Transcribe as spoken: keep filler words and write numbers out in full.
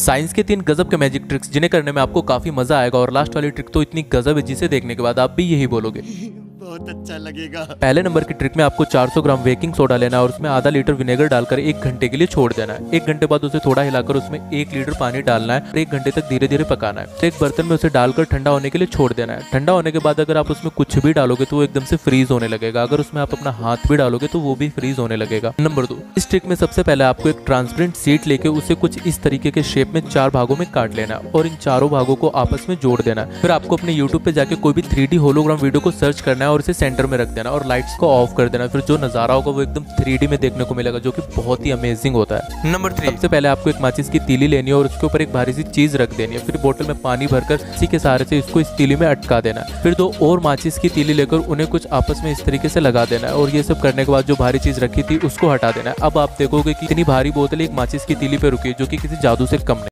Science के तीन गजब के मैजिक ट्रिक्स जिन्हें करने में आपको काफी मजा आएगा, और लास्ट वाली ट्रिक तो इतनी गजब है जिसे देखने के बाद आप भी यही बोलोगे बहुत अच्छा लगेगा। पहले नंबर की ट्रिक में आपको चार सौ ग्राम बेकिंग सोडा लेना है और उसमें आधा लीटर विनेगर डालकर एक घंटे के लिए छोड़ देना है। एक घंटे बाद उसे थोड़ा हिलाकर उसमें एक लीटर पानी डालना है और एक घंटे तक धीरे धीरे पकाना है। एक बर्तन में उसे डालकर ठंडा होने के लिए छोड़ देना है। ठंडा होने के बाद अगर आप उसमें कुछ भी डालोगे तो वो एकदम से फ्रीज होने लगेगा। अगर उसमें आप अपना हाथ भी डालोगे तो वो भी फ्रीज होने लगेगा। नंबर दो, इस ट्रिक में सबसे पहले आपको एक ट्रांसपेरेंट शीट लेके उसे कुछ इस तरीके के शेप में चार भागों में काट लेना है और इन चारों भागों को आपस में जोड़ देना है। फिर आपको अपने यूट्यूब पे जाके कोई भी थ्री डी होलोग्राम वीडियो को सर्च करना है और इसे सेंटर में रख देना और लाइट्स को ऑफ कर देना। फिर जो नजारा होगा वो एकदम थ्री डी में देखने को मिलेगा, जो कि बहुत ही अमेजिंग होता है। नंबर थ्री, सबसे पहले आपको एक माचिस की तीली लेनी है और उसके ऊपर एक भारी सी चीज रख देनी है। फिर बोतल में पानी भरकर इसी के सहारे से इसको इस तीली में अटका देना है। फिर दो और माचिस की तीली लेकर उन्हें कुछ आपस में इस तरीके से लगा देना है और ये सब करने के बाद जो भारी चीज रखी थी उसको हटा देना है। अब आप देखोगे कि इतनी भारी बोतल एक माचिस की तीली पे रुकी, जो कि किसी जादू से कम नहीं।